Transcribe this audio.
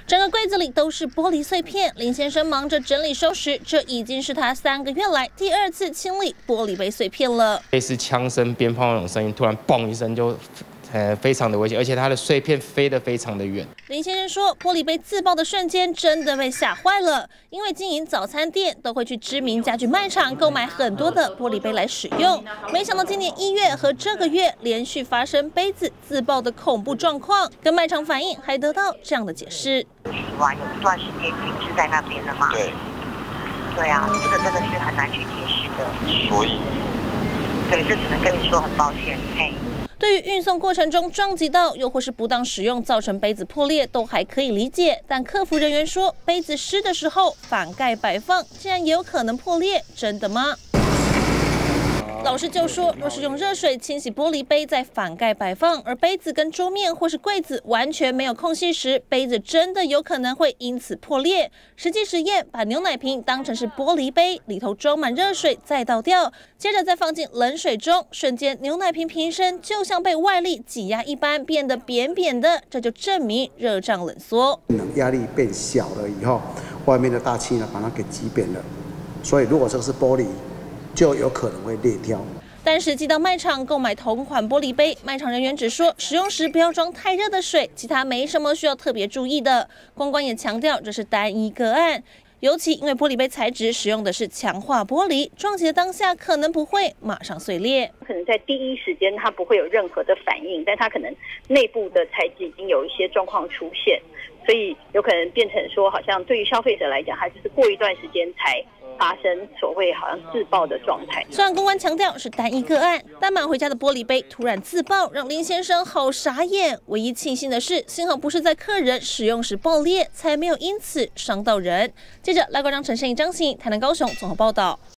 整个柜子里都是玻璃碎片，林先生忙着整理收拾，这已经是他3个月来第2次清理玻璃杯碎片了。 类似枪声、鞭炮那种声音，突然嘣一声就。非常的危险，而且它的碎片飞得非常的远。 林先生说，玻璃杯自爆的瞬间真的被吓坏了，因为经营早餐店都会去知名家具卖场购买很多的玻璃杯来使用。没想到今年1月和这个月连续发生杯子自爆的恐怖状况，跟卖场反映还得到这样的解释： 有一段时间停滞在那边了嘛？对啊，这个真的是很难去解释的。所以，对，这只能跟你说很抱歉，嘿。 对于运送过程中撞击到，又或是不当使用造成杯子破裂，都还可以理解。但客服人员说，杯子湿的时候反盖摆放，竟然也有可能破裂，真的吗？老师就说，若是用热水清洗玻璃杯再反盖摆放，而杯子跟桌面或是柜子完全没有空隙时，杯子真的有可能会因此破裂。实际实验，把牛奶瓶当成是玻璃杯，里头装满热水再倒掉，接着再放进冷水中，瞬间牛奶瓶瓶身就像被外力挤压一般变得扁扁的，这就证明热胀冷缩。 压力变小了以后，外面的大气呢把它给挤扁了，所以如果这个是玻璃，就有可能会裂掉。 但实际到卖场购买同款玻璃杯，卖场人员只说使用时不要装太热的水，其他没什么需要特别注意的。公关也强调这是单一个案，尤其因为玻璃杯材质使用的是强化玻璃，撞击的当下可能不会马上碎裂， 可能在第一时间它不会有任何的反应，但它可能内部的材质已经有一些状况出现，所以有可能变成说，好像对于消费者来讲，它就是过一段时间才发生所谓好像自爆的状态。 虽然公关强调是单一个案，但买回家的玻璃杯突然自爆，让林先生好傻眼。唯一庆幸的是，幸好不是在客人使用时爆裂，才没有因此伤到人。记者赖国章、陈胜义、张欣台南、高雄综合报道。